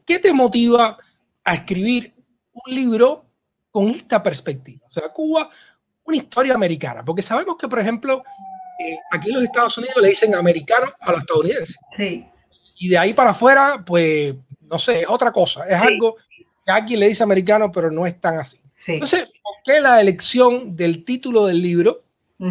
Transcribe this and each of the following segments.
¿qué te motiva a escribir un libro con esta perspectiva? O sea, Cuba, una historia americana, porque sabemos que, por ejemplo, aquí en los Estados Unidos le dicen americano a los estadounidenses. Sí. Y de ahí para afuera, pues, no sé, es otra cosa. Es algo que aquí le dice americano, pero no es tan así. Sí. Entonces, ¿por qué la elección del título del libro?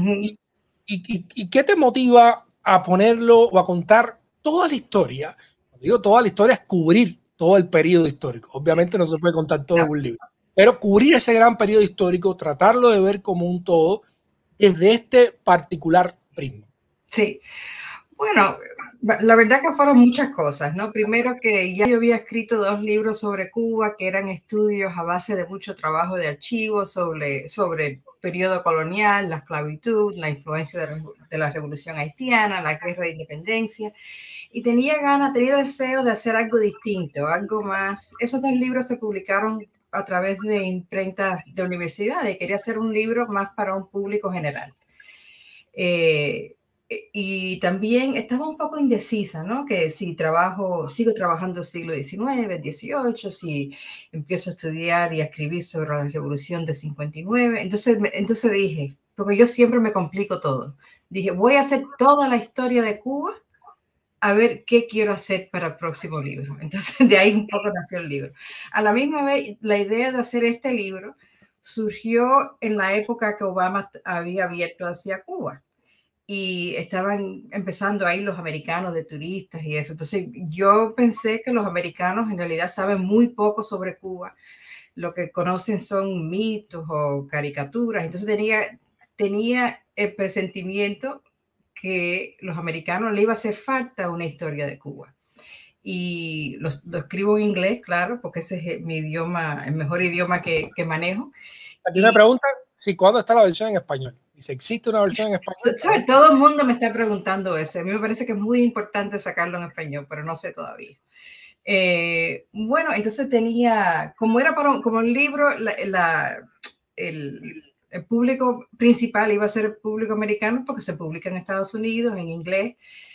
¿Y qué te motiva a ponerlo o a contar toda la historia? Cuando digo toda la historia, es cubrir todo el periodo histórico. Obviamente no se puede contar todo en un libro, pero cubrir ese gran periodo histórico, tratarlo de ver como un todo desde este particular prisma. Sí. Bueno, la verdad que fueron muchas cosas, ¿no? Primero que ya yo había escrito 2 libros sobre Cuba, que eran estudios a base de mucho trabajo de archivo sobre el periodo colonial, la esclavitud, la influencia de la revolución haitiana, la guerra de independencia. Y tenía deseo de hacer algo distinto, algo más. Esos 2 libros se publicaron a través de imprentas de universidades. Quería hacer un libro más para un público general. Y también estaba un poco indecisa, ¿no? Que si sigo trabajando siglo XIX, XVIII, si empiezo a estudiar y a escribir sobre la Revolución de 59. Entonces dije, porque yo siempre me complico todo, dije, voy a hacer toda la historia de Cuba, a ver qué quiero hacer para el próximo libro. Entonces de ahí un poco nació el libro. A la misma vez, la idea de hacer este libro surgió en la época que Obama había abierto hacia Cuba. Y estaban empezando ahí los americanos de turistas y eso. Entonces yo pensé que los americanos en realidad saben muy poco sobre Cuba. Lo que conocen son mitos o caricaturas. Entonces tenía el presentimiento que los americanos le iba a hacer falta una historia de Cuba. Y lo escribo en inglés, claro, porque ese es mi idioma, el mejor idioma que manejo. Aquí me preguntan si cuándo está la versión en español. Y si existe una versión en español. Todo el mundo me está preguntando eso. A mí me parece que es muy importante sacarlo en español, pero no sé todavía. Bueno, entonces como era como un libro, el público principal iba a ser el público americano porque se publica en Estados Unidos, en inglés,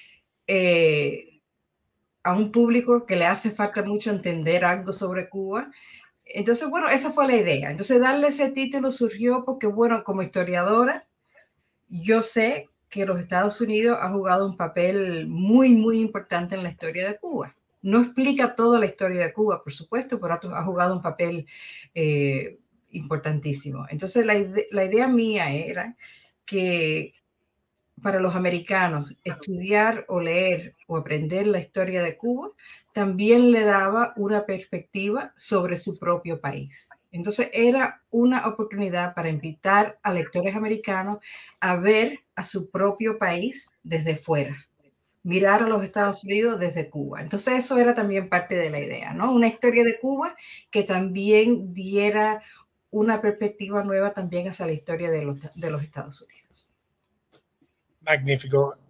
a un público que le hace falta mucho entender algo sobre Cuba. Entonces, bueno, esa fue la idea. Entonces, darle ese título surgió porque, bueno, como historiadora, yo sé que los Estados Unidos ha jugado un papel muy, muy importante en la historia de Cuba. No explica toda la historia de Cuba, por supuesto, pero ha jugado un papel importantísimo. Entonces, la idea mía era que para los americanos estudiar o leer o aprender la historia de Cuba también le daba una perspectiva sobre su propio país. Entonces era una oportunidad para invitar a lectores americanos a ver a su propio país desde fuera, mirar a los Estados Unidos desde Cuba. Entonces eso era también parte de la idea, ¿no? Una historia de Cuba que también diera una perspectiva nueva también hacia la historia de los Estados Unidos. Magnífico.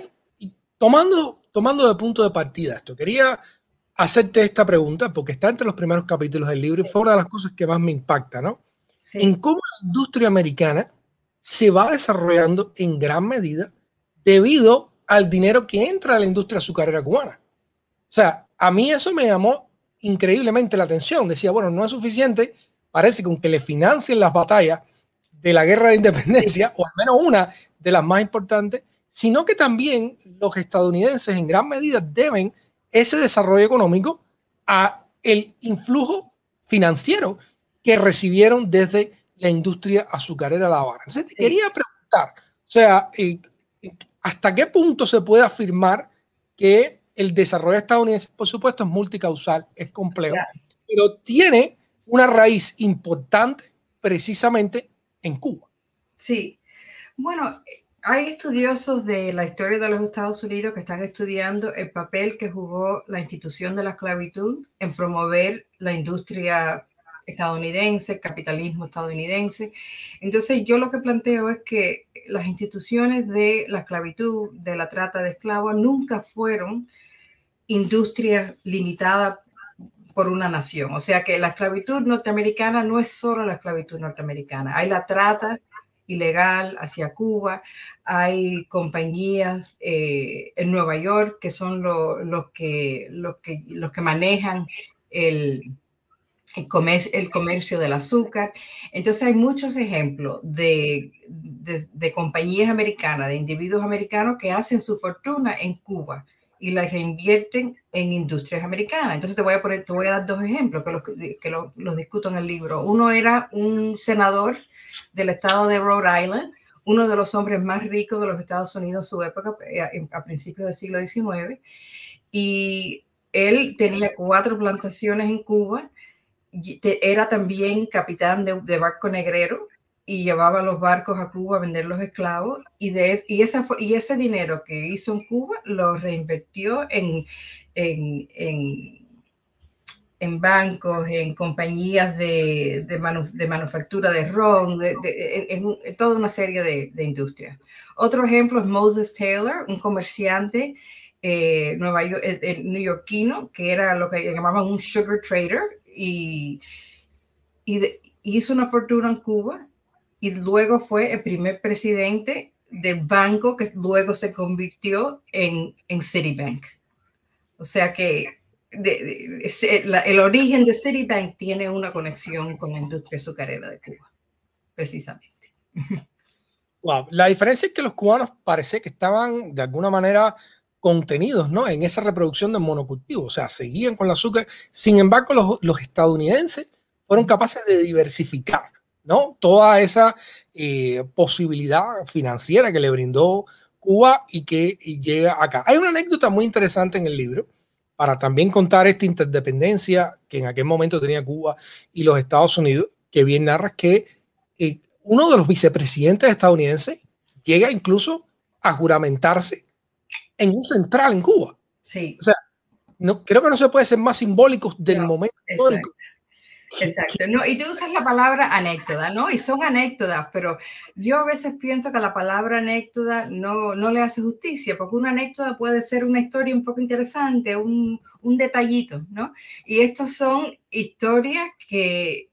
Tomando de punto de partida esto, quería hacerte esta pregunta porque está entre los primeros capítulos del libro y fue una de las cosas que más me impacta, ¿no? Sí. En cómo la industria americana se va desarrollando en gran medida debido al dinero que entra a la industria azucarera cubana. O sea, a mí eso me llamó increíblemente la atención. Decía, bueno, no es suficiente, parece que aunque le financien las batallas de la guerra de independencia, o al menos una de las más importantes, sino que también los estadounidenses en gran medida deben ese desarrollo económico a el influjo financiero que recibieron desde la industria azucarera de La Habana. Entonces, te quería preguntar, o sea, ¿hasta qué punto se puede afirmar que el desarrollo estadounidense, por supuesto, es multicausal, es complejo, pero tiene una raíz importante precisamente en Cuba? Sí, bueno, hay estudiosos de la historia de los Estados Unidos que están estudiando el papel que jugó la institución de la esclavitud en promover la industria estadounidense, el capitalismo estadounidense. Entonces yo lo que planteo es que las instituciones de la esclavitud, de la trata de esclavos, nunca fueron industrias limitadas por una nación. O sea que la esclavitud norteamericana no es solo la esclavitud norteamericana. Hay la trata ilegal hacia Cuba, hay compañías en Nueva York que son los que manejan el comercio del azúcar. Entonces hay muchos ejemplos de compañías americanas, de individuos americanos que hacen su fortuna en Cuba y la reinvierten en industrias americanas. Entonces te voy a dar dos ejemplos que los discuto en el libro. Uno era un senador del estado de Rhode Island, uno de los hombres más ricos de los Estados Unidos en su época, a principios del siglo XIX, y él tenía 4 plantaciones en Cuba. Era también capitán de barco negrero y llevaba los barcos a Cuba a vender los esclavos, y ese dinero que hizo en Cuba lo reinvirtió en bancos, en compañías de manufactura de ron, en toda una serie de industrias. Otro ejemplo es Moses Taylor, un comerciante neoyorquino, que era lo que llamaban un sugar trader, y hizo una fortuna en Cuba, y luego fue el primer presidente del banco que luego se convirtió en Citibank. O sea que el origen de Citibank tiene una conexión con la industria azucarera de Cuba, precisamente. Wow. La diferencia es que los cubanos parece que estaban de alguna manera contenidos, ¿no?, en esa reproducción del monocultivo, o sea, seguían con el azúcar. Sin embargo, los estadounidenses fueron capaces de diversificar, ¿no?, toda esa posibilidad financiera que le brindó Cuba y que llega acá. Hay una anécdota muy interesante en el libro para también contar esta interdependencia que en aquel momento tenía Cuba y los Estados Unidos, que bien narra que uno de los vicepresidentes estadounidenses llega incluso a juramentarse en un central en Cuba. Sí. O sea, creo que no se puede ser más simbólicos del momento histórico. Exacto. No, y tú usas la palabra anécdota, ¿no? Y son anécdotas, pero yo a veces pienso que la palabra anécdota no le hace justicia, porque una anécdota puede ser una historia un poco interesante, un detallito, ¿no? Y estos son historias que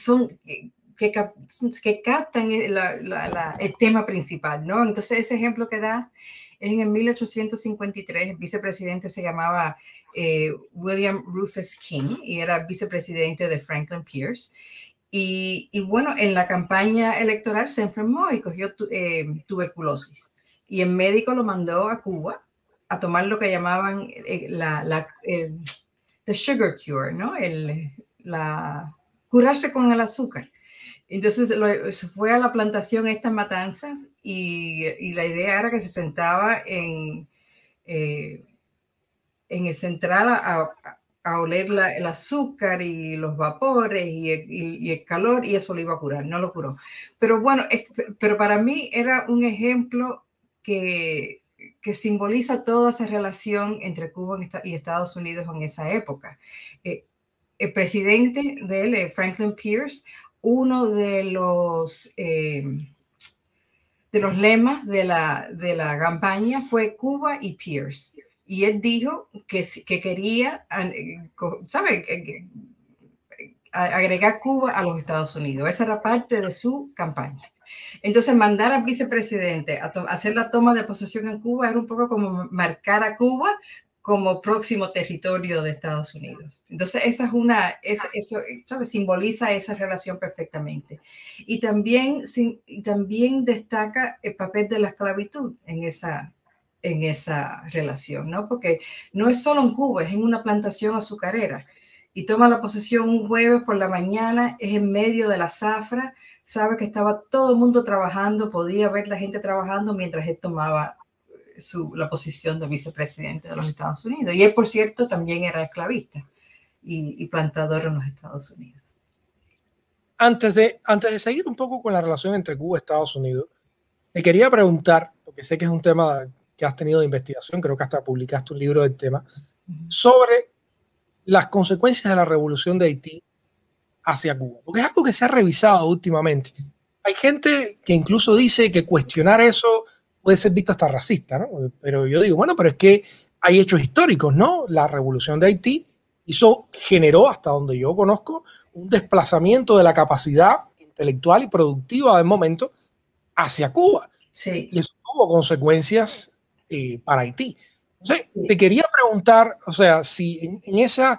captan el tema principal, ¿no? Entonces ese ejemplo que das es en 1853, el vicepresidente se llamaba William Rufus King y era vicepresidente de Franklin Pierce. Y bueno, en la campaña electoral se enfermó y cogió tuberculosis. Y el médico lo mandó a Cuba a tomar lo que llamaban the sugar cure, ¿no? Curarse con el azúcar. Entonces se fue a la plantación estas matanzas y la idea era que se sentaba en el central a oler el azúcar y los vapores y el calor, y eso lo iba a curar. No lo curó. Pero bueno, pero para mí era un ejemplo que simboliza toda esa relación entre Cuba y Estados Unidos en esa época. El presidente de él, Franklin Pierce, uno de los lemas de la campaña fue Cuba y Pierce. Y él dijo que quería, ¿sabe?, agregar Cuba a los Estados Unidos. Esa era parte de su campaña. Entonces, mandar al vicepresidente a hacer la toma de posesión en Cuba era un poco como marcar a Cuba como próximo territorio de Estados Unidos. Entonces, eso, ¿sabes?, simboliza esa relación perfectamente. Y también destaca el papel de la esclavitud en esa relación, ¿no? Porque no es solo en Cuba, es en una plantación azucarera. Y toma la posesión un jueves por la mañana, es en medio de la zafra, sabe que estaba todo el mundo trabajando, podía ver la gente trabajando mientras él tomaba la posición de vicepresidente de los Estados Unidos. Y él, por cierto, también era esclavista y plantador en los Estados Unidos. Antes de seguir un poco con la relación entre Cuba y Estados Unidos, te quería preguntar, porque sé que es un tema que has tenido de investigación, creo que hasta publicaste un libro del tema, sobre las consecuencias de la revolución de Haití hacia Cuba, porque es algo que se ha revisado últimamente. Hay gente que incluso dice que cuestionar eso puede ser visto hasta racista, ¿no? Pero yo digo, bueno, pero es que hay hechos históricos, ¿no? La revolución de Haití generó, hasta donde yo conozco, un desplazamiento de la capacidad intelectual y productiva del momento hacia Cuba. Sí. Y eso tuvo consecuencias para Haití. Entonces, te quería preguntar, o sea, si en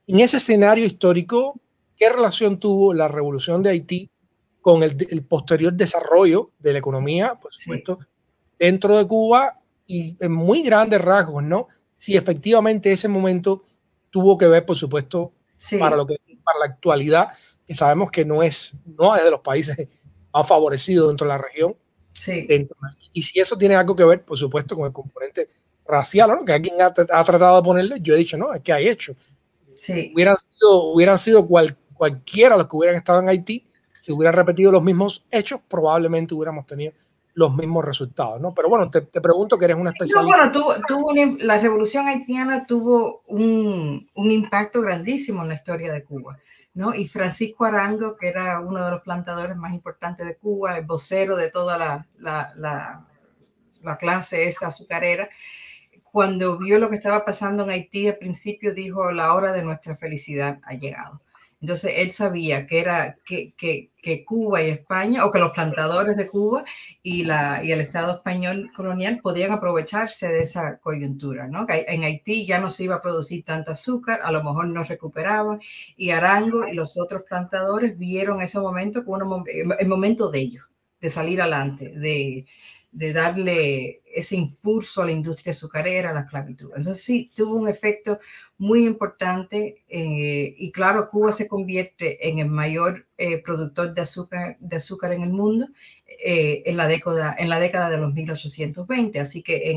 En ese escenario histórico, ¿qué relación tuvo la revolución de Haití con el posterior desarrollo de la economía, por supuesto, dentro de Cuba y en muy grandes rasgos, ¿no? Si efectivamente ese momento tuvo que ver, por supuesto, para la actualidad, que sabemos que no es de los países más favorecidos dentro de la región. Y si eso tiene algo que ver, por supuesto, con el componente racial, ¿no? Que alguien ha tratado de ponerle, yo he dicho, no, es que hay hecho. Hubieran sido cualquiera los que hubieran estado en Haití, si hubieran repetido los mismos hechos, probablemente hubiéramos tenido los mismos resultados, ¿no? Pero bueno, te pregunto, que eres una especialista. No, bueno, la revolución haitiana tuvo un impacto grandísimo en la historia de Cuba, ¿no? Y Francisco Arango, que era uno de los plantadores más importantes de Cuba, el vocero de toda la clase esa azucarera, cuando vio lo que estaba pasando en Haití, al principio dijo: la hora de nuestra felicidad ha llegado. Entonces él sabía que Cuba y España, o que los plantadores de Cuba y el Estado español colonial podían aprovecharse de esa coyuntura, ¿no? Que en Haití ya no se iba a producir tanta azúcar, a lo mejor no recuperaban, y Arango y los otros plantadores vieron ese momento como el momento de ellos, de salir adelante, de darle ese impulso a la industria azucarera, a la esclavitud. Entonces sí, tuvo un efecto muy importante, y claro, Cuba se convierte en el mayor productor de azúcar en el mundo en la década de los 1820, así que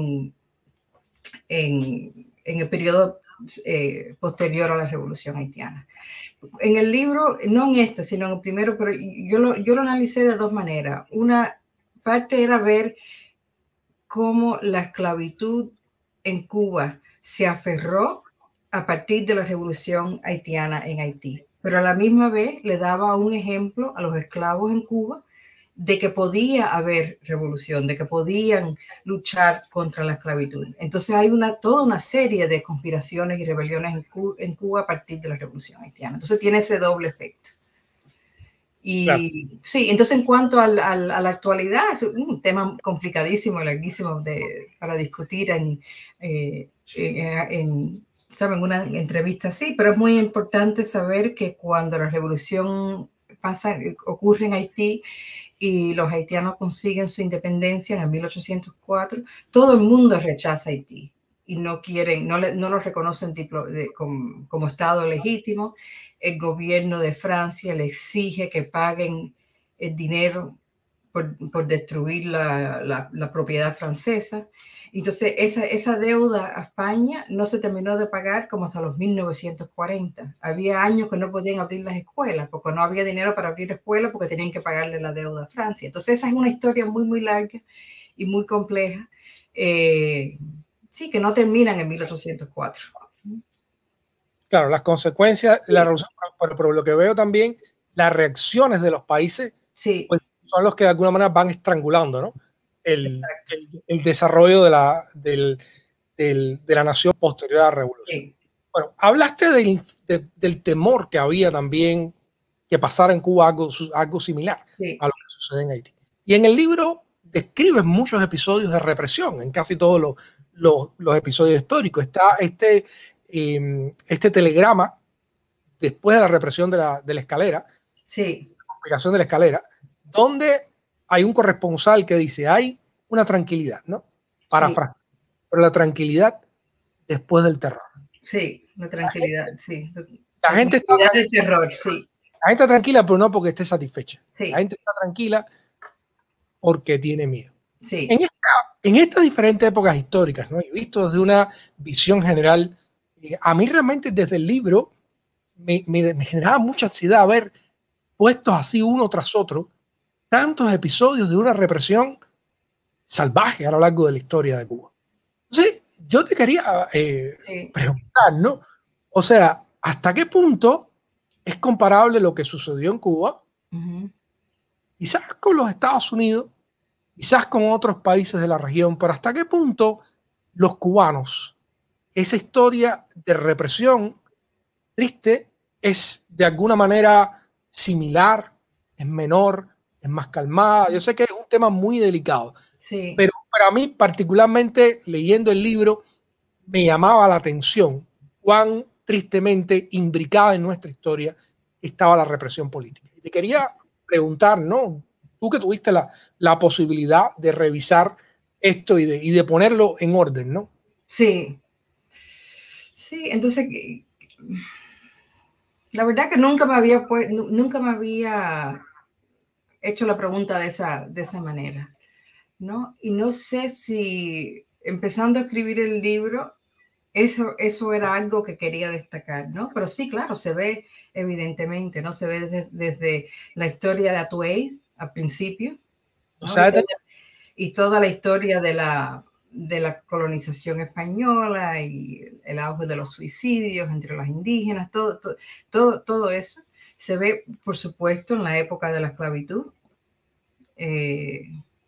en el periodo posterior a la Revolución Haitiana. En el libro, no en este, sino en el primero, pero yo lo analicé de dos maneras. Una parte era ver cómo la esclavitud en Cuba se aferró a partir de la revolución haitiana en Haití, pero a la misma vez le daba un ejemplo a los esclavos en Cuba de que podía haber revolución, de que podían luchar contra la esclavitud. Entonces hay toda una serie de conspiraciones y rebeliones en Cuba a partir de la revolución haitiana. Entonces tiene ese doble efecto. Y claro, sí, entonces en cuanto a la actualidad, es un tema complicadísimo y larguísimo para discutir ¿saben? Una entrevista así, pero es muy importante saber que cuando la revolución ocurre en Haití y los haitianos consiguen su independencia en 1804, todo el mundo rechaza Haití y no lo reconocen como Estado legítimo. El gobierno de Francia le exige que paguen el dinero por destruir la propiedad francesa. Entonces, esa deuda a España no se terminó de pagar como hasta los 1940. Había años que no podían abrir las escuelas porque no había dinero para abrir escuelas porque tenían que pagarle la deuda a Francia. Entonces, esa es una historia muy, muy larga y muy compleja. Sí, que no terminan en 1804. Claro, las consecuencias de la revolución, pero lo que veo también, las reacciones de los países, pues, son los que de alguna manera van estrangulando, ¿no? el desarrollo de la nación posterior a la revolución. Bueno, hablaste del temor que había también que pasara en Cuba algo similar a lo que sucede en Haití. Y en el libro describes muchos episodios de represión, en casi todos los episodios históricos. Está este telegrama después de la represión de la escalera, la conspiración de la escalera, donde hay un corresponsal que dice: hay una tranquilidad, ¿no? Pero la tranquilidad después del terror. Sí, la tranquilidad, sí. La gente está del terror, sí. La gente está tranquila, pero no porque esté satisfecha. La gente está tranquila porque tiene miedo. En estas diferentes épocas históricas, ¿no? Y visto desde una visión general, a mí realmente desde el libro me generaba mucha ansiedad ver puestos así uno tras otro tantos episodios de una represión salvaje a lo largo de la historia de Cuba. Entonces, yo te quería preguntar, ¿no? O sea, ¿hasta qué punto es comparable lo que sucedió en Cuba, quizás con los Estados Unidos, quizás con otros países de la región, pero hasta qué punto los cubanos, esa historia de represión triste, es de alguna manera similar, es menor, es más calmada? Yo sé que es un tema muy delicado, pero para mí, particularmente leyendo el libro, me llamaba la atención cuán tristemente imbricada en nuestra historia estaba la represión política. Y te quería preguntar, ¿no? Tú que tuviste la posibilidad de revisar esto y de ponerlo en orden, ¿no? Sí. Sí, entonces, la verdad que nunca me había hecho la pregunta de esa manera, ¿no? Y no sé si empezando a escribir el libro, eso era algo que quería destacar, ¿no? Pero sí, claro, se ve evidentemente, ¿no? Se ve desde la historia de Atuey al principio, ¿no? O sea, y toda la historia de la colonización española y el auge de los suicidios entre los indígenas, todo eso se ve, por supuesto, en la época de la esclavitud. Es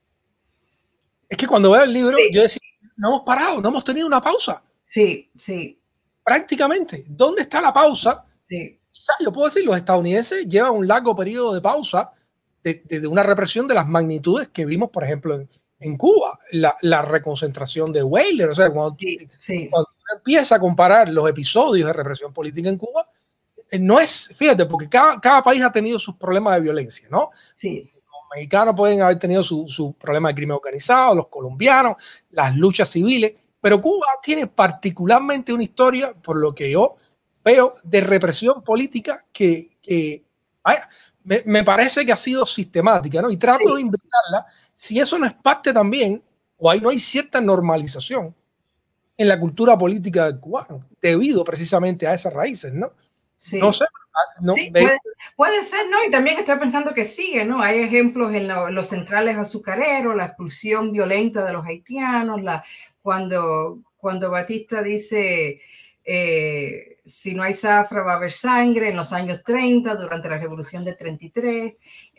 que cuando veo el libro, Sí. yo decía, no hemos parado, no hemos tenido una pausa. Sí, sí. Prácticamente. ¿Dónde está la pausa? Sí. Quizás yo puedo decir, los estadounidenses llevan un largo periodo de pausa de una represión de las magnitudes que vimos, por ejemplo, en Cuba, la reconcentración de Weyler. O sea, cuando uno empieza a comparar los episodios de represión política en Cuba, no es, fíjate, porque cada país ha tenido sus problemas de violencia, ¿no? Sí. Los mexicanos pueden haber tenido su problema de crimen organizado, los colombianos, las luchas civiles, pero Cuba tiene particularmente una historia, por lo que yo veo, de represión política que vaya, me parece que ha sido sistemática, ¿no? Y trato de inventarla, si eso no es parte también, o ahí no hay cierta normalización en la cultura política del cubano, debido precisamente a esas raíces, ¿no? Sí. No sé. No, sí, puede ser, ¿no? Y también estoy pensando que sigue, ¿no? Hay ejemplos en los centrales azucareros, la expulsión violenta de los haitianos, cuando Batista dice, si no hay zafra va a haber sangre, en los años 30, durante la Revolución de 33,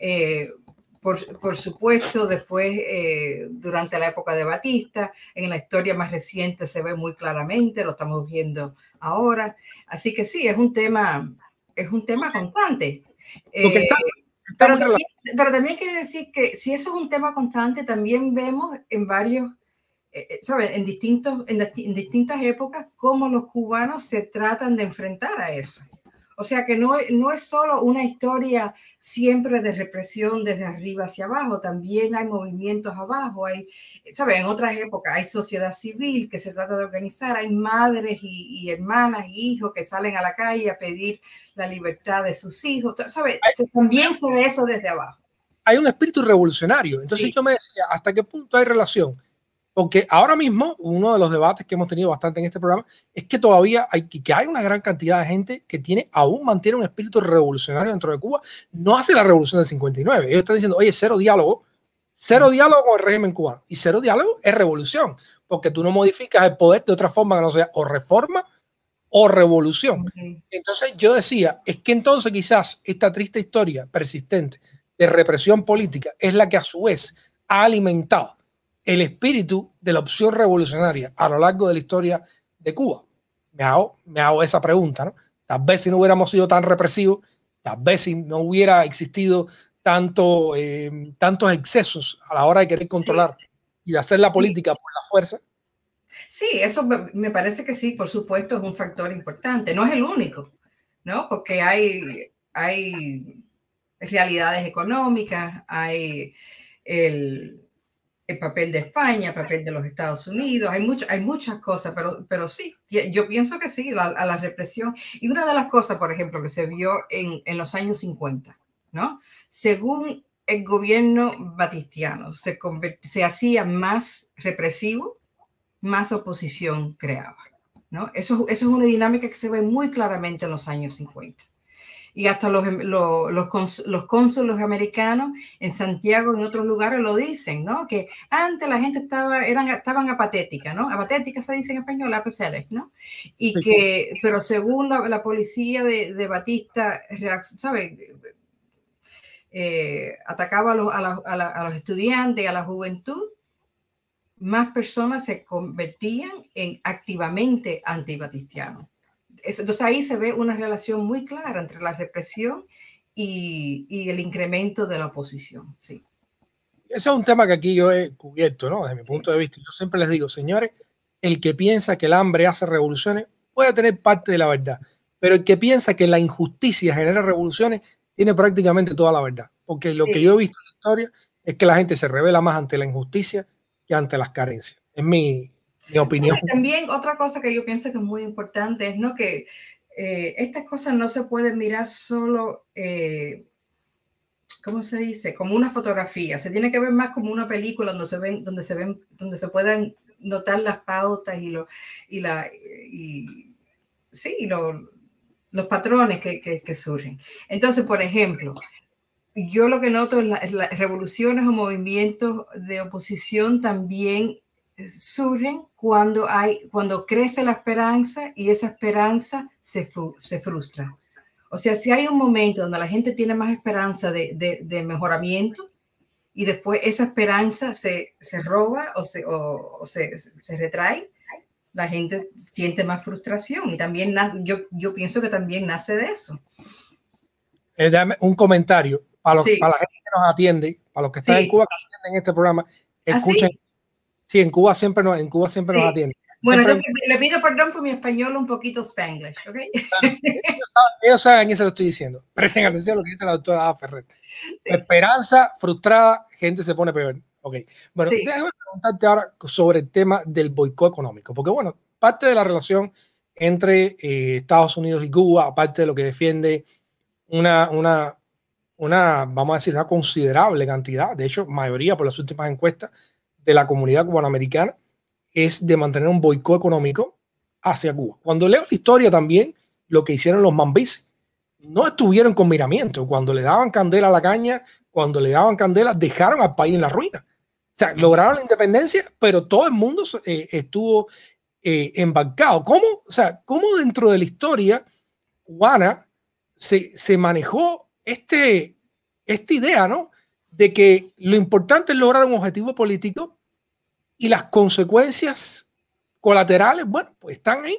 por supuesto, después, durante la época de Batista, en la historia más reciente se ve muy claramente, lo estamos viendo ahora. Así que sí, es un tema constante. Pero también quiere decir que si eso es un tema constante, también vemos en varios, ¿sabes? En distintas épocas, cómo los cubanos se tratan de enfrentar a eso. O sea que no es solo una historia siempre de represión desde arriba hacia abajo, también hay movimientos abajo, ¿sabes? En otras épocas hay sociedad civil que se trata de organizar, hay madres y hermanas y hijos que salen a la calle a pedir la libertad de sus hijos, ¿sabes? También se ve eso desde abajo. Hay un espíritu revolucionario, entonces yo me decía, ¿hasta qué punto hay relación? Porque ahora mismo, uno de los debates que hemos tenido bastante en este programa es que todavía hay una gran cantidad de gente que aún mantiene un espíritu revolucionario dentro de Cuba. No hace la revolución del 59. Ellos están diciendo, oye, cero diálogo con el régimen cubano. Y cero diálogo es revolución, porque tú no modificas el poder de otra forma que no sea o reforma o revolución. Entonces yo decía, es que entonces quizás esta triste historia persistente de represión política es la que a su vez ha alimentado el espíritu de la opción revolucionaria a lo largo de la historia de Cuba. Me hago esa pregunta, ¿no? Tal vez si no hubiéramos sido tan represivos, tal vez si no hubiera existido tantos excesos a la hora de querer controlar y de hacer la política por la fuerza. Sí, eso me parece que sí, por supuesto, es un factor importante. No es el único, ¿no? Porque hay realidades económicas, hay el papel de España, el papel de los Estados Unidos, hay muchas cosas, pero sí, yo pienso que sí, a la represión. Y una de las cosas, por ejemplo, que se vio en los años 50, ¿no? Según el gobierno batistiano, se hacía más represivo, más oposición creaba, ¿no? Eso es una dinámica que se ve muy claramente en los años 50. Y hasta los cónsules americanos en Santiago y en otros lugares lo dicen, ¿no? Que antes la gente estaban apatética, ¿no? Apatética se dice en español, apathetic, ¿no? Y que, pero según la policía de Batista, ¿sabes? Atacaba a los estudiantes, a la juventud, más personas se convertían en activamente antibatistianos. Entonces ahí se ve una relación muy clara entre la represión y el incremento de la oposición. Sí. Ese es un tema que aquí yo he cubierto, ¿no? Desde mi punto de vista. Yo siempre les digo, señores, el que piensa que el hambre hace revoluciones, puede tener parte de la verdad, pero el que piensa que la injusticia genera revoluciones tiene prácticamente toda la verdad, porque lo que yo he visto en la historia es que la gente se revela más ante la injusticia que ante las carencias. Es mi opinión. Bueno, y también otra cosa que yo pienso que es muy importante es, ¿no?, que estas cosas no se pueden mirar solo, ¿cómo se dice? Como una fotografía. Se tiene que ver más como una película donde se puedan notar las pautas los patrones que surgen. Entonces, por ejemplo, yo lo que noto es las revoluciones o movimientos de oposición también surgen cuando crece la esperanza y esa esperanza se frustra. O sea, si hay un momento donde la gente tiene más esperanza de mejoramiento y después esa esperanza se roba o se retrae, la gente siente más frustración y también yo pienso que también nace de eso. Dame un comentario para la gente que nos atiende, para los que están en Cuba que atienden este programa, escuchen. Sí, en Cuba siempre nos atienden. Bueno, entonces le pido perdón por mi español un poquito spanglish, ¿ok? Ellos saben y se lo estoy diciendo. Presten atención a lo que dice la doctora Ferrer. Esperanza frustrada, gente se pone peor. Ok. Bueno, déjame preguntarte ahora sobre el tema del boicot económico, porque bueno, parte de la relación entre Estados Unidos y Cuba, aparte de lo que defiende una, vamos a decir, una considerable cantidad, de hecho, mayoría por las últimas encuestas de la comunidad cubanoamericana, es de mantener un boicot económico hacia Cuba. Cuando leo la historia también, lo que hicieron los mambises, no estuvieron con miramiento. Cuando le daban candela a la caña, cuando le daban candela, dejaron al país en la ruina. O sea, lograron la independencia, pero todo el mundo estuvo embarcado. ¿Cómo dentro de la historia cubana se manejó esta idea, ¿no?, de que lo importante es lograr un objetivo político y las consecuencias colaterales, bueno, pues están ahí.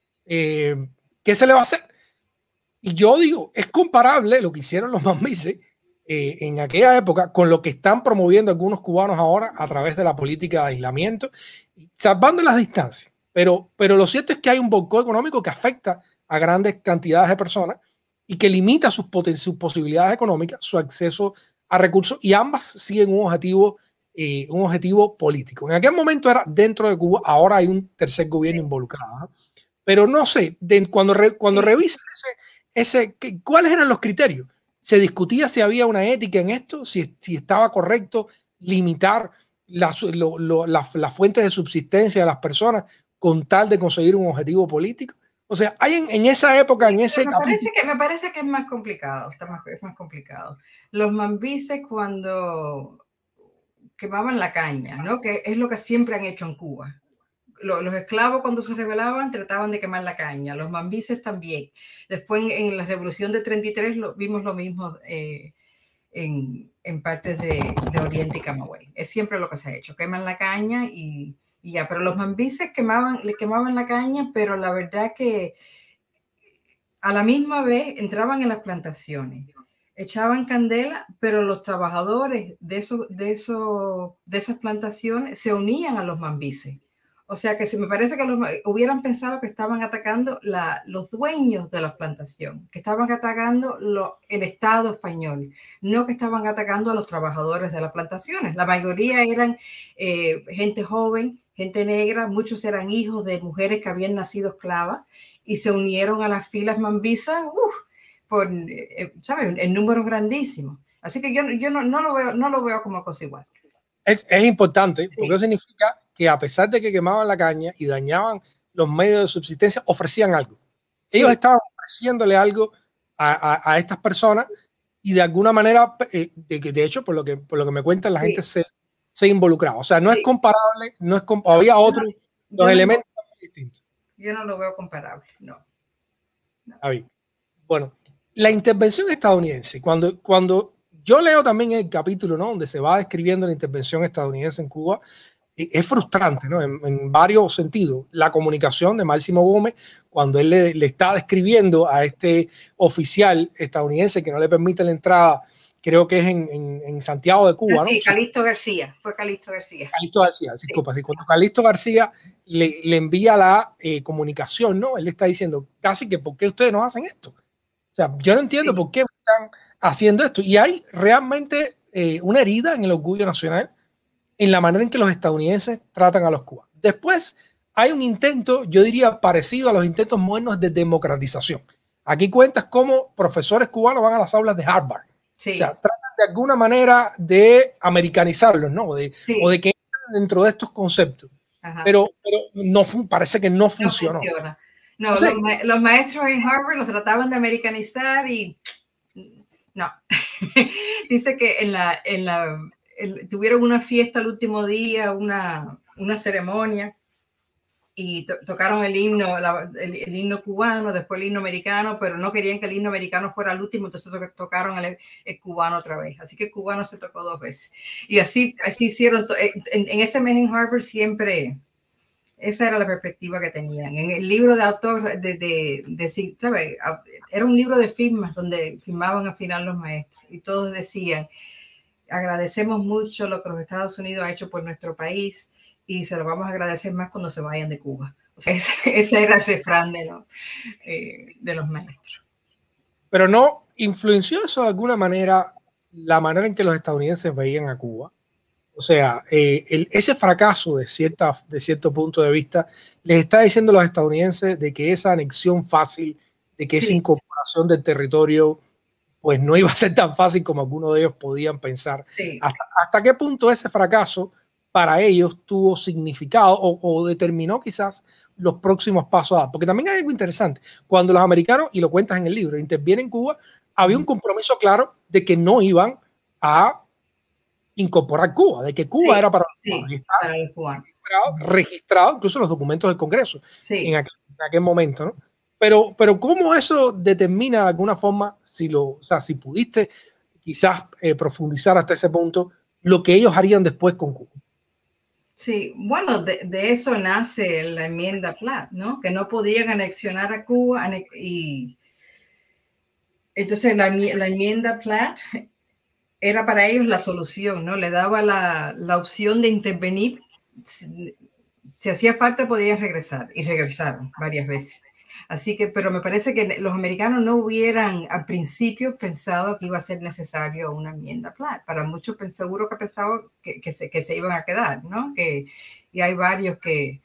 ¿Qué se le va a hacer? Y yo digo, es comparable lo que hicieron los mambises en aquella época con lo que están promoviendo algunos cubanos ahora a través de la política de aislamiento, salvando las distancias. Pero lo cierto es que hay un boicot económico que afecta a grandes cantidades de personas y que limita sus posibilidades económicas, su acceso a recursos, y ambas siguen un objetivo político. En aquel momento era dentro de Cuba, ahora hay un tercer gobierno involucrado, ¿no? Pero no sé, cuando revisas ¿cuáles eran los criterios? Se discutía si había una ética en esto, si estaba correcto limitar las fuentes de subsistencia de las personas con tal de conseguir un objetivo político. O sea, hay en esa época, en ese capítulo. Me parece que es más complicado, es más complicado. Los mambises, cuando quemaban la caña, ¿no?, que es lo que siempre han hecho en Cuba. Los esclavos, cuando se rebelaban, trataban de quemar la caña. Los mambises también. Después, en la Revolución de 33, vimos lo mismo en partes de Oriente y Camagüey. Es siempre lo que se ha hecho. Queman la caña y ya. Pero los mambises le quemaban la caña, pero la verdad que a la misma vez entraban en las plantaciones, echaban candela, pero los trabajadores de esas plantaciones se unían a los mambises. O sea que me parece que hubieran pensado que estaban atacando los dueños de la plantación, que estaban atacando el Estado español, no que estaban atacando a los trabajadores de las plantaciones. La mayoría eran gente joven, gente negra, muchos eran hijos de mujeres que habían nacido esclavas y se unieron a las filas mambisas por, ¿saben?, en números grandísimos. Así que yo no lo veo como cosa igual. Es importante, porque eso significa que a pesar de que quemaban la caña y dañaban los medios de subsistencia, ofrecían algo. Ellos estaban ofreciéndole algo a estas personas y de alguna manera, de hecho, por lo que me cuentan, la gente se involucraba. O sea, no es comparable, había otros elementos distintos. Yo no lo veo comparable, no. Bueno, la intervención estadounidense, cuando yo leo también el capítulo, ¿no?, donde se va describiendo la intervención estadounidense en Cuba, es frustrante, ¿no?, en varios sentidos. La comunicación de Máximo Gómez, cuando él le está describiendo a este oficial estadounidense que no le permite la entrada, creo que es en Santiago de Cuba, ¿no? Sí, Calixto García, fue Calixto García. Calixto García, disculpa, sí. Cuando Calixto García le envía la comunicación, ¿no? Él le está diciendo casi que ¿por qué ustedes no hacen esto? O sea, yo no entiendo por qué están haciendo esto. Y hay realmente una herida en el orgullo nacional en la manera en que los estadounidenses tratan a los cubanos. Después hay un intento, yo diría, parecido a los intentos modernos de democratización. Aquí cuentas cómo profesores cubanos van a las aulas de Harvard. Sí. O sea, tratan de alguna manera de americanizarlos, ¿no? O de que entren dentro de estos conceptos. Pero no, parece que no funcionó. Funciona. No, los maestros en Harvard los trataban de americanizar y no. Dice que tuvieron una fiesta el último día, una ceremonia, y tocaron el himno, el himno cubano, después el himno americano, pero no querían que el himno americano fuera el último, entonces tocaron el cubano otra vez. Así que el cubano se tocó 2 veces. Y así hicieron. En ese mes en Harvard siempre, esa era la perspectiva que tenían. En el libro de autor, ¿sabes? Era un libro de firmas donde firmaban al final los maestros y todos decían: agradecemos mucho lo que los Estados Unidos ha hecho por nuestro país y se lo vamos a agradecer más cuando se vayan de Cuba. O sea, ese era el refrán de los maestros. Pero no influenció eso de alguna manera la manera en que los estadounidenses veían a Cuba. O sea, ese fracaso de cierto punto de vista les está diciendo a los estadounidenses de que esa anexión fácil, de que esa incorporación del territorio, pues no iba a ser tan fácil como algunos de ellos podían pensar. Sí. ¿Hasta qué punto ese fracaso para ellos tuvo significado o determinó quizás los próximos pasos a dar? Porque también hay algo interesante. Cuando los americanos, y lo cuentas en el libro, intervienen en Cuba, había un compromiso claro de que no iban a incorporar Cuba, de que Cuba era para los cubanos. Registrado incluso en los documentos del Congreso en aquel momento, ¿no? Pero ¿cómo eso determina de alguna forma, si pudiste quizás profundizar hasta ese punto, lo que ellos harían después con Cuba? Sí, bueno, de eso nace la enmienda Platt, ¿no? Que no podían anexionar a Cuba y entonces la enmienda Platt era para ellos la solución, ¿no? Le daba la opción de intervenir. Si hacía falta podían regresar y regresaron varias veces. Así que, pero me parece que los americanos no hubieran al principio pensado que iba a ser necesario una enmienda Platt. Para muchos seguro que pensaban que se iban a quedar, ¿no? Y hay varios que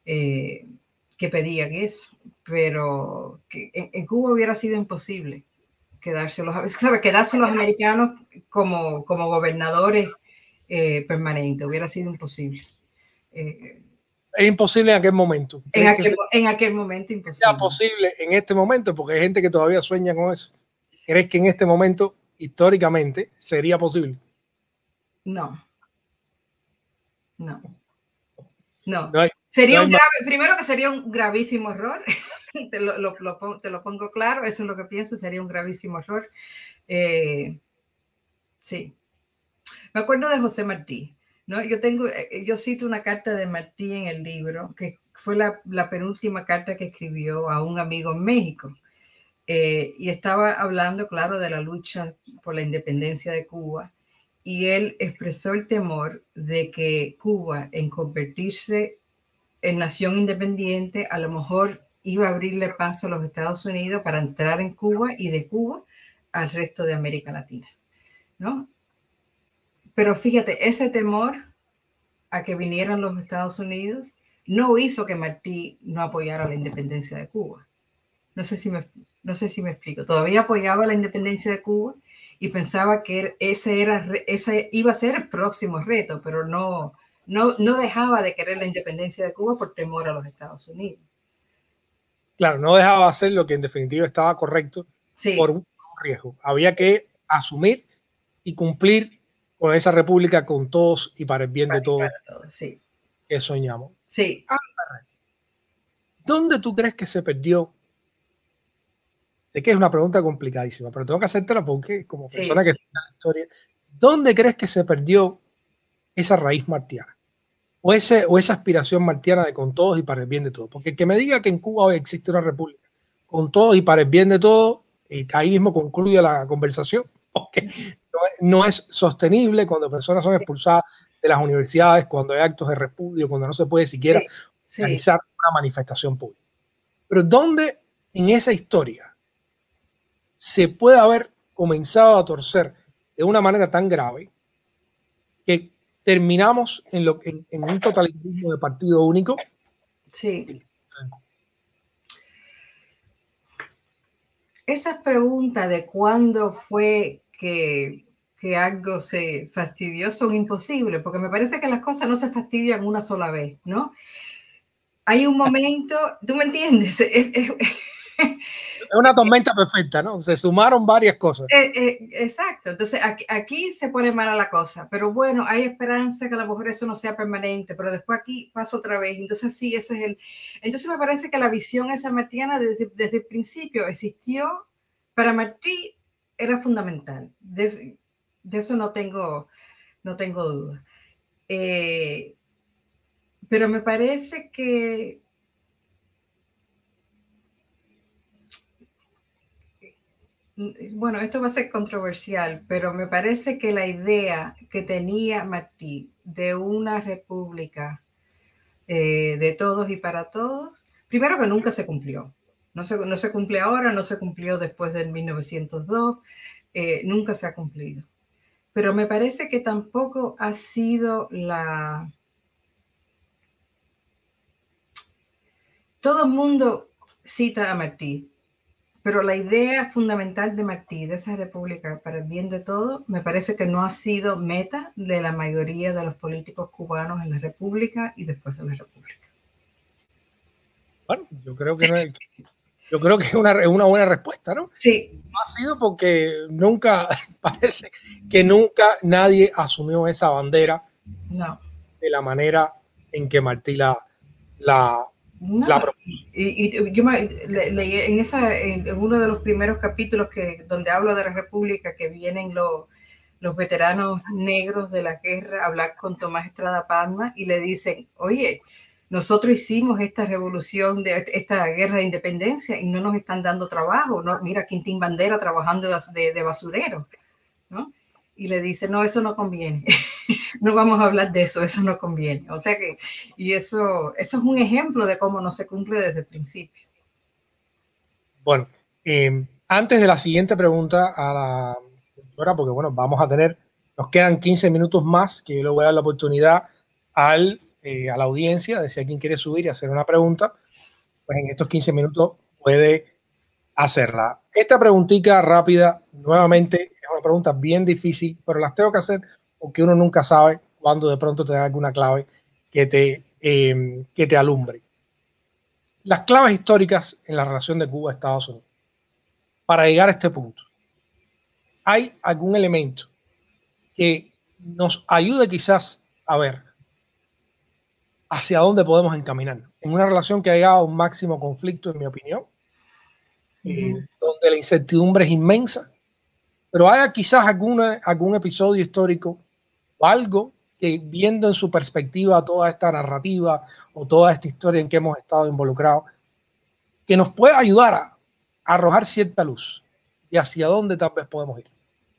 pedían eso, pero que en Cuba hubiera sido imposible quedarse los americanos como gobernadores permanentes, hubiera sido imposible. Es imposible en aquel momento. En aquel momento imposible. Es posible en este momento, porque hay gente que todavía sueña con eso. ¿Crees que en este momento, históricamente, sería posible? No. Sería primero que sería un gravísimo error. te lo pongo claro, eso es lo que pienso, sería un gravísimo error. Sí. Me acuerdo de José Martí, ¿no? Yo cito una carta de Martí en el libro, que fue la penúltima carta que escribió a un amigo en México. Y estaba hablando, claro, de la lucha por la independencia de Cuba. Y él expresó el temor de que Cuba, en convertirse en nación independiente, a lo mejor iba a abrirle paso a los Estados Unidos para entrar en Cuba y de Cuba al resto de América Latina, ¿no? Pero fíjate, ese temor a que vinieran los Estados Unidos no hizo que Martí no apoyara la independencia de Cuba. No sé si me explico. Todavía apoyaba la independencia de Cuba y pensaba que ese iba a ser el próximo reto, pero no dejaba de querer la independencia de Cuba por temor a los Estados Unidos. Claro, no dejaba de hacer lo que en definitiva estaba correcto por un riesgo. Había que asumir y cumplir con esa república con todos y para el bien de todos que soñamos. Sí. ¿Dónde tú crees que se perdió? Sé que es una pregunta complicadísima, pero tengo que hacértela porque como persona que estudia la historia, ¿dónde crees que se perdió esa raíz martiana? O esa aspiración martiana de con todos y para el bien de todos. Porque el que me diga que en Cuba hoy existe una república con todos y para el bien de todos, y ahí mismo concluye la conversación, porque no es sostenible cuando personas son expulsadas de las universidades, cuando hay actos de repudio, cuando no se puede siquiera realizar una manifestación pública. Pero ¿dónde en esa historia se puede haber comenzado a torcer de una manera tan grave que terminamos en un totalitarismo de partido único? Sí. Esas preguntas de cuándo fue que algo se fastidió son imposibles, porque me parece que las cosas no se fastidian una sola vez, ¿no? Hay un momento, ¿tú me entiendes? Es una tormenta perfecta, ¿no? Se sumaron varias cosas. Exacto. Entonces, aquí se pone mala la cosa, pero bueno, hay esperanza que a lo mejor eso no sea permanente, pero después aquí pasa otra vez. Entonces, sí, ese es el... Entonces, me parece que la visión esa martiana desde el principio existió. Para Martí era fundamental. De eso no tengo duda. Pero me parece que bueno, esto va a ser controversial, pero me parece que la idea que tenía Martí de una república de todos y para todos, primero que nunca se cumplió. No se cumple ahora, no se cumplió después del 1902, nunca se ha cumplido. Pero me parece que tampoco ha sido la... Todo el mundo cita a Martí, pero la idea fundamental de Martí, de esa república para el bien de todos, me parece que no ha sido meta de la mayoría de los políticos cubanos en la república y después de la república. Bueno, yo creo que es una buena respuesta, ¿no? Sí. No ha sido porque nunca, parece que nunca nadie asumió esa bandera de la manera en que Martí la propuso. Y yo leí en uno de los primeros capítulos donde hablo de la república, que vienen los veteranos negros de la guerra a hablar con Tomás Estrada Palma y le dicen, oye, nosotros hicimos esta revolución, esta guerra de independencia y no nos están dando trabajo. ¿No? Mira, Quintín Bandera trabajando de basurero, ¿no? Y le dice, no, eso no conviene. No vamos a hablar de eso, eso no conviene. O sea que, y eso es un ejemplo de cómo no se cumple desde el principio. Bueno, antes de la siguiente pregunta a la doctora, porque bueno, nos quedan 15 minutos más, que yo le voy a dar la oportunidad a la audiencia de si alguien quiere subir y hacer una pregunta, pues en estos 15 minutos puede hacerla. Esta preguntita rápida, nuevamente, es una pregunta bien difícil, pero las tengo que hacer porque uno nunca sabe cuándo de pronto te da alguna clave que te alumbre. Las claves históricas en la relación de Cuba a Estados Unidos. Para llegar a este punto, ¿hay algún elemento que nos ayude quizás a ver hacia dónde podemos encaminar en una relación que ha llegado a un máximo conflicto, en mi opinión, donde la incertidumbre es inmensa, pero haya quizás algún episodio histórico o algo que, viendo en su perspectiva toda esta narrativa o toda esta historia en que hemos estado involucrados, que nos pueda ayudar a arrojar cierta luz y hacia dónde tal vez podemos ir?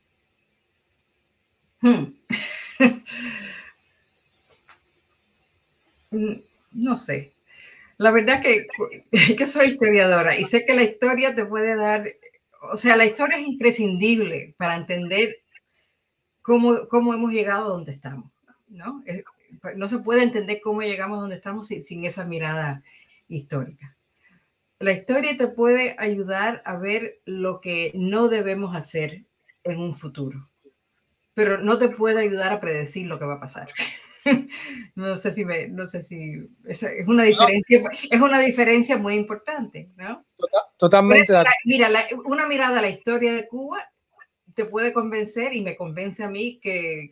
No sé. La verdad que soy historiadora y sé que la historia te puede dar, o sea, la historia es imprescindible para entender cómo hemos llegado a donde estamos, ¿no? No se puede entender cómo llegamos a donde estamos sin esa mirada histórica. La historia te puede ayudar a ver lo que no debemos hacer en un futuro, pero no te puede ayudar a predecir lo que va a pasar. No sé si es una diferencia muy importante, ¿no? Totalmente. Mira, una mirada a la historia de Cuba te puede convencer y me convence a mí que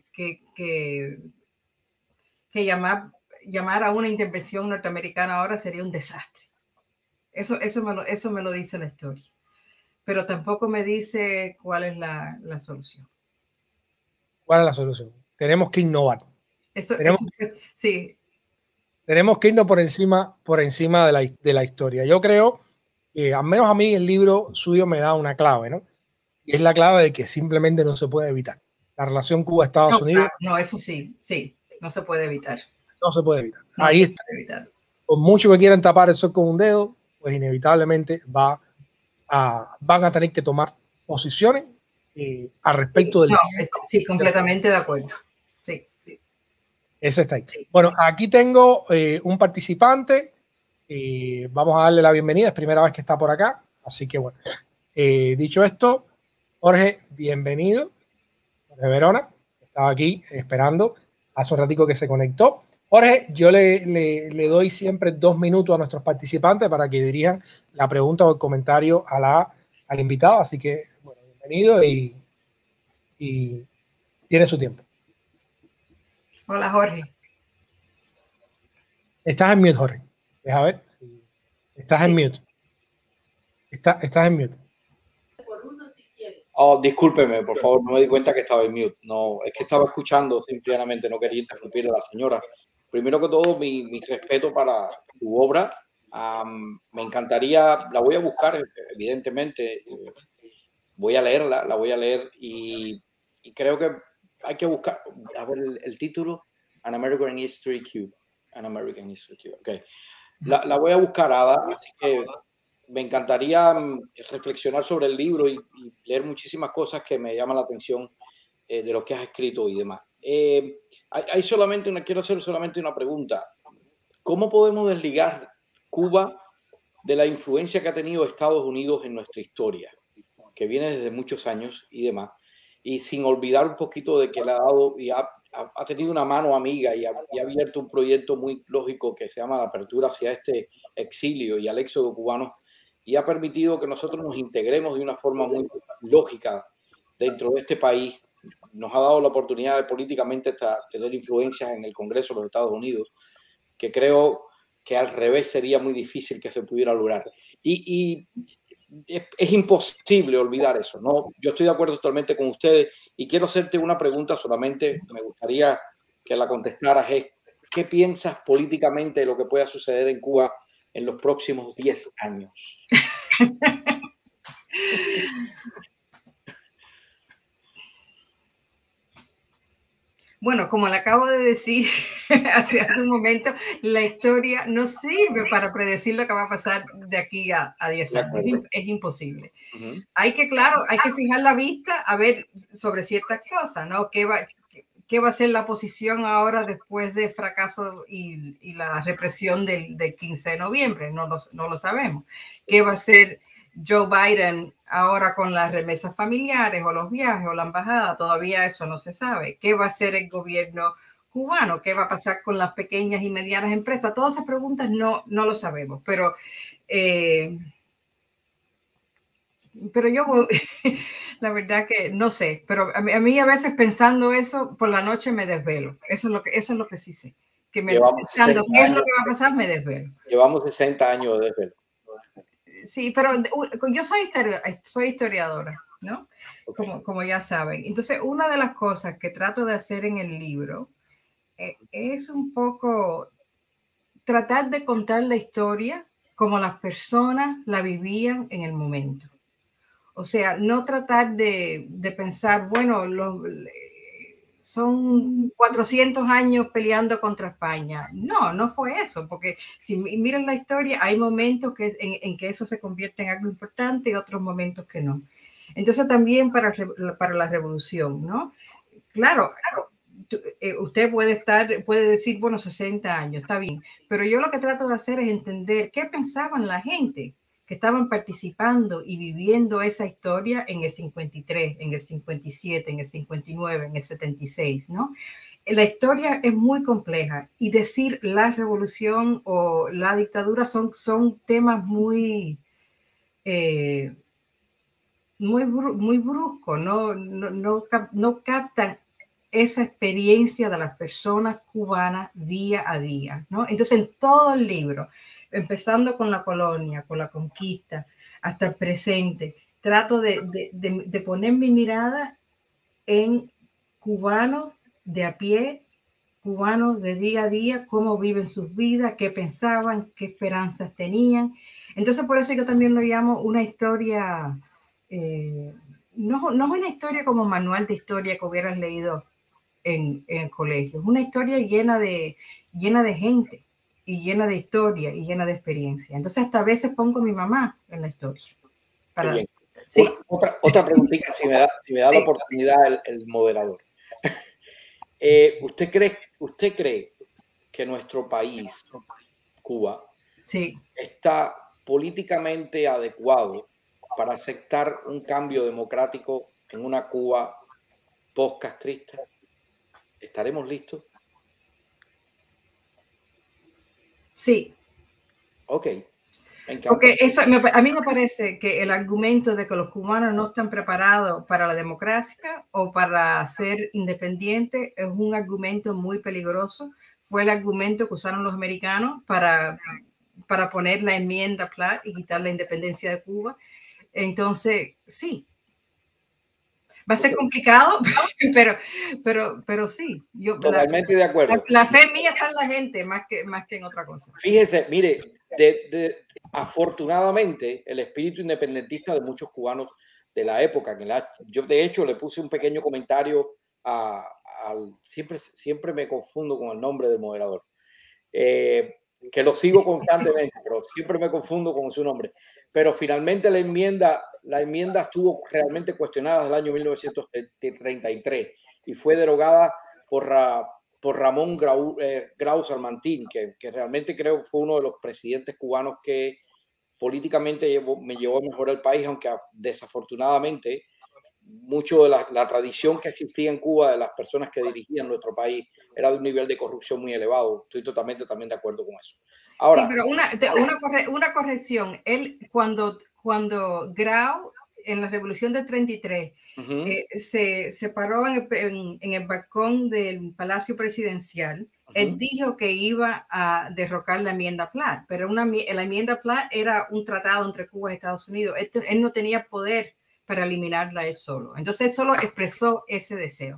llamar a una intervención norteamericana ahora sería un desastre. Eso me lo dice la historia, pero tampoco me dice cuál es la solución. ¿Cuál es la solución? Tenemos que innovar. Sí. Tenemos que irnos por encima de la historia. Yo creo que, al menos a mí, el libro suyo me da una clave, ¿no? Y es la clave de que simplemente no se puede evitar. la relación Cuba-Estados Unidos. No, eso sí, no se puede evitar. No se puede evitar. Ahí está. Por mucho que quieran tapar el sol con un dedo, pues inevitablemente van a tener que tomar posiciones al respecto del... Sí, completamente de acuerdo. Sí. Ese está ahí. Bueno, aquí tengo un participante. Vamos a darle la bienvenida. Es primera vez que está por acá. Así que bueno, dicho esto, Jorge, bienvenido. Jorge Verona, estaba aquí esperando hace un ratico que se conectó. Jorge, yo le doy siempre 2 minutos a nuestros participantes para que dirijan la pregunta o el comentario al invitado. Así que, bueno, bienvenido y tiene su tiempo. Hola, Jorge. Estás en mute, Jorge. Deja ver si estás en mute. Estás en mute. Oh, discúlpeme, por favor, no me di cuenta que estaba en mute. No, es que estaba escuchando simplemente, no quería interrumpir a la señora. Primero que todo, mi respeto para tu obra. Me encantaría, la voy a buscar, evidentemente. Voy a leerla, la voy a leer y creo que hay que buscar, a ver el título, An American History Cube. An American History Cube, ok. La voy a buscar, Ada, así que me encantaría reflexionar sobre el libro y leer muchísimas cosas que me llaman la atención de lo que has escrito y demás. Quiero hacer solamente una pregunta. ¿Cómo podemos desligar Cuba de la influencia que ha tenido Estados Unidos en nuestra historia, que viene desde muchos años y demás, y sin olvidar un poquito de que le ha dado y ha tenido una mano amiga y ha abierto un proyecto muy lógico que se llama la apertura hacia este exilio y al éxodo cubano, y ha permitido que nosotros nos integremos de una forma muy lógica dentro de este país? Nos ha dado la oportunidad de políticamente tener influencias en el Congreso de los Estados Unidos, que creo que al revés sería muy difícil que se pudiera lograr. Y es imposible olvidar eso, ¿no? Yo estoy de acuerdo totalmente con ustedes y quiero hacerte una pregunta solamente, me gustaría que la contestaras, es ¿qué piensas políticamente de lo que pueda suceder en Cuba en los próximos 10 años? Bueno, como le acabo de decir hace un momento, la historia no sirve para predecir lo que va a pasar de aquí a 10 años. Es imposible. Hay que fijar la vista a ver sobre ciertas cosas, ¿no? ¿Qué va a ser la posición ahora después del fracaso y la represión del 15 de noviembre? No lo sabemos. ¿Qué va a ser Joe Biden ahora con las remesas familiares o los viajes o la embajada? Todavía eso no se sabe. ¿Qué va a hacer el gobierno cubano? ¿Qué va a pasar con las pequeñas y medianas empresas? Todas esas preguntas no lo sabemos, pero yo la verdad que no sé, pero a mí a veces pensando eso por la noche me desvelo. Eso es lo que sí sé. Que pensando qué es lo que va a pasar, me desvelo. Llevamos 60 años de desvelo. Sí, pero yo soy historiadora, ¿no? Okay. Como ya saben. Entonces, una de las cosas que trato de hacer en el libro es un poco tratar de contar la historia como las personas la vivían en el momento. O sea, no tratar de pensar, bueno, son 400 años peleando contra España. No fue eso, porque si miran la historia, hay momentos en que eso se convierte en algo importante y otros momentos que no. Entonces también para la revolución, ¿no? Claro, usted puede decir, bueno, 60 años, está bien, pero yo lo que trato de hacer es entender qué pensaban la gente que estaban participando y viviendo esa historia en el 53, en el 57, en el 59, en el 76, ¿no? La historia es muy compleja y decir la revolución o la dictadura son temas muy bruscos, no captan esa experiencia de las personas cubanas día a día, ¿no? Entonces, en todo el libro, empezando con la colonia, con la conquista, hasta el presente, trato de poner mi mirada en cubanos de a pie, cubanos de día a día, cómo viven sus vidas, qué pensaban, qué esperanzas tenían. Entonces, por eso yo también lo llamo una historia no es una historia como manual de historia que hubieras leído en el colegio. Es una historia llena de gente y llena de historia y llena de experiencia. Entonces hasta a veces pongo a mi mamá en la historia. Qué bien. Sí. Otra preguntita, si me da la oportunidad el moderador. ¿Usted cree que nuestro país, Cuba, sí, está políticamente adecuado para aceptar un cambio democrático en una Cuba post-castrista? ¿Estaremos listos? Sí. Ok. Porque a mí me parece que el argumento de que los cubanos no están preparados para la democracia o para ser independientes es un argumento muy peligroso. Fue el argumento que usaron los americanos para poner la enmienda Platt y quitar la independencia de Cuba. Entonces, sí. Va a ser complicado, pero sí. Totalmente de acuerdo. La fe mía está en la gente más que en otra cosa. Fíjese, mire, afortunadamente el espíritu independentista de muchos cubanos de la época, yo de hecho le puse un pequeño comentario siempre me confundo con el nombre del moderador, que lo sigo constantemente, pero siempre me confundo con su nombre. Pero finalmente la enmienda estuvo realmente cuestionada desde el año 1933 y fue derogada por Ramón Grau Sarmantín, que realmente creo que fue uno de los presidentes cubanos que políticamente me llevó a mejorar el país, aunque desafortunadamente mucho de la tradición que existía en Cuba de las personas que dirigían nuestro país era de un nivel de corrupción muy elevado. Estoy totalmente también de acuerdo con eso. Ahora, sí, pero una corrección. Él, cuando Grau, en la Revolución del 33, se paró en el balcón del Palacio Presidencial, él dijo que iba a derrocar la enmienda Platt, pero la enmienda Platt era un tratado entre Cuba y Estados Unidos. Él no tenía poder para eliminarla él solo. Entonces él solo expresó ese deseo.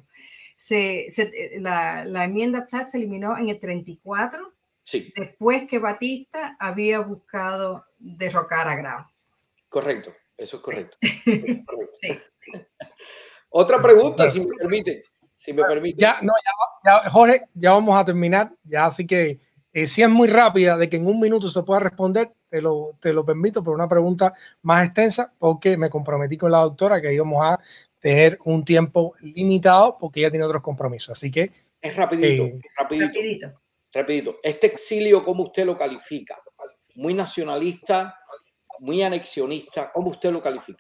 La enmienda Platt se eliminó en el 34. Sí. Después que Batista había buscado derrocar a Grau. Correcto, eso es correcto. Sí. Otra pregunta, si me permite. Ya, Jorge, ya vamos a terminar. Ya, así que si es muy rápida, de que en un minuto se pueda responder, te lo permito, pero una pregunta más extensa, porque me comprometí con la doctora que íbamos a tener un tiempo limitado, porque ella tiene otros compromisos. Así que es rapidito. Este exilio, ¿cómo usted lo califica? ¿Muy nacionalista, muy anexionista? ¿Cómo usted lo califica?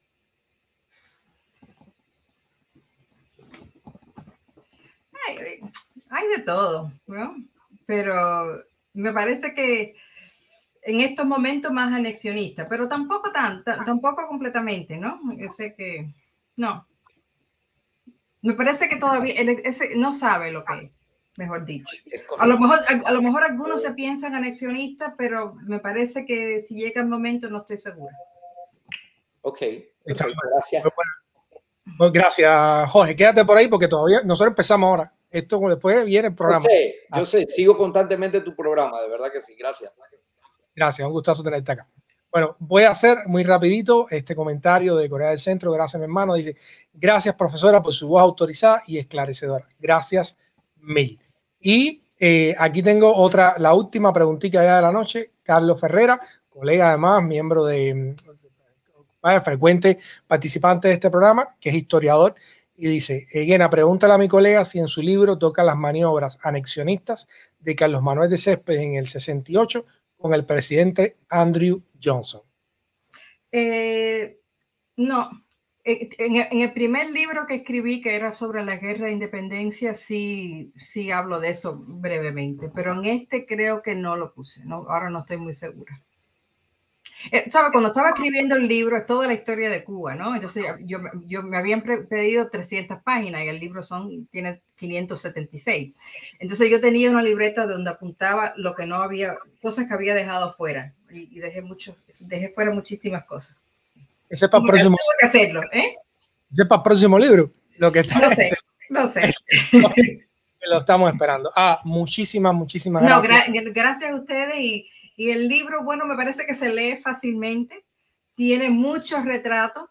Hay de todo, ¿no? Pero me parece que en estos momentos más anexionista, pero tampoco completamente, ¿no? Yo sé que no. Me parece que todavía no sabe lo que es. Mejor dicho. A lo mejor algunos se piensan anexionistas, pero me parece que si llega el momento no estoy segura. Ok. Gracias. Pues gracias, Jorge. Quédate por ahí porque todavía nosotros empezamos ahora. Esto después viene el programa. Yo sé, sigo constantemente tu programa, de verdad que sí. Gracias. Gracias, un gustazo tenerte acá. Bueno, voy a hacer muy rapidito este comentario de Corea del Centro. Gracias, mi hermano. Dice, gracias, profesora, por su voz autorizada y esclarecedora. Gracias mil. Y aquí tengo la última preguntita ya de la noche. Carlos Ferrera, colega además, miembro frecuente participante de este programa, que es historiador, y dice, Guena, pregúntale a mi colega si en su libro toca las maniobras anexionistas de Carlos Manuel de Céspedes en el 68 con el presidente Andrew Johnson. No. En el primer libro que escribí, que era sobre la guerra de independencia, sí hablo de eso brevemente, pero en este creo que no lo puse, ¿no? Ahora no estoy muy segura. ¿Sabe? Cuando estaba escribiendo el libro, es toda la historia de Cuba, ¿no? Entonces yo me habían pedido 300 páginas y el libro tiene 576. Entonces yo tenía una libreta donde apuntaba lo que no había, cosas que había dejado fuera y dejé fuera muchísimas cosas. Ese es para el próximo. Tengo que hacerlo, ¿eh? Ese es para el próximo libro. Lo que no sé. Lo estamos esperando. muchísimas gracias. No, gracias a ustedes y el libro, bueno, me parece que se lee fácilmente, tiene muchos retratos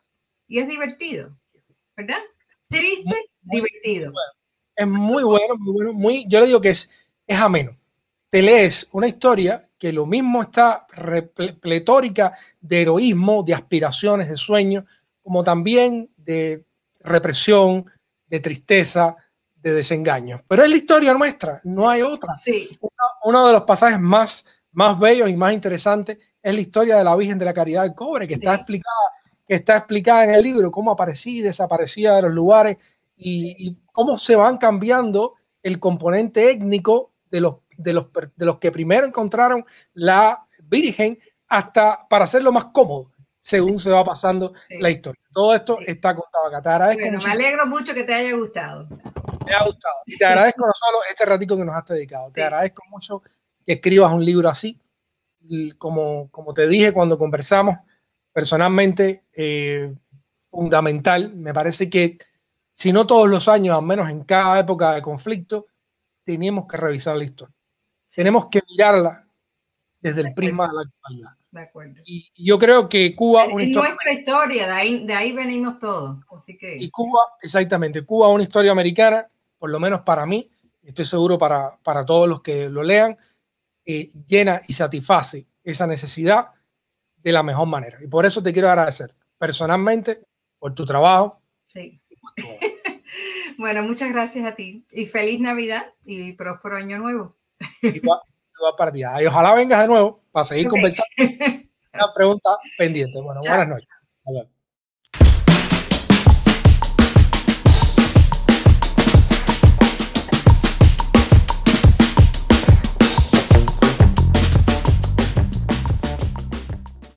y es divertido, ¿verdad? Triste, divertido. Es muy bueno, yo le digo que es ameno. Te lees una historia que lo mismo está pletórica de heroísmo, de aspiraciones, de sueños, como también de represión, de tristeza, de desengaño. Pero es la historia nuestra, no hay otra. Sí. Uno de los pasajes más bellos y más interesantes es la historia de la Virgen de la Caridad del Cobre, que está explicada en el libro, cómo aparecía y desaparecía de los lugares y cómo se van cambiando el componente étnico de los que primero encontraron la Virgen hasta para hacerlo más cómodo según se va pasando la historia. Todo esto está contado acá. Te agradezco muchísimo. Me alegro mucho que te haya gustado. Me ha gustado. Te agradezco no solo este ratito que nos has dedicado, te agradezco mucho que escribas un libro así. Como te dije cuando conversamos, personalmente, fundamental. Me parece que si no todos los años, al menos en cada época de conflicto, tenemos que revisar la historia. Tenemos que mirarla desde el prisma de la actualidad. De acuerdo. Y yo creo que Cuba... Es nuestra historia, de ahí venimos todos. Así que... Y Cuba, exactamente, Cuba es una historia americana, por lo menos para mí, estoy seguro para todos los que lo lean, llena y satisface esa necesidad de la mejor manera. Y por eso te quiero agradecer personalmente por tu trabajo. Sí. Bueno, muchas gracias a ti y feliz Navidad y próspero año nuevo. Igual para ti. Y ojalá vengas de nuevo para seguir conversando. Una pregunta pendiente. Bueno, buenas noches.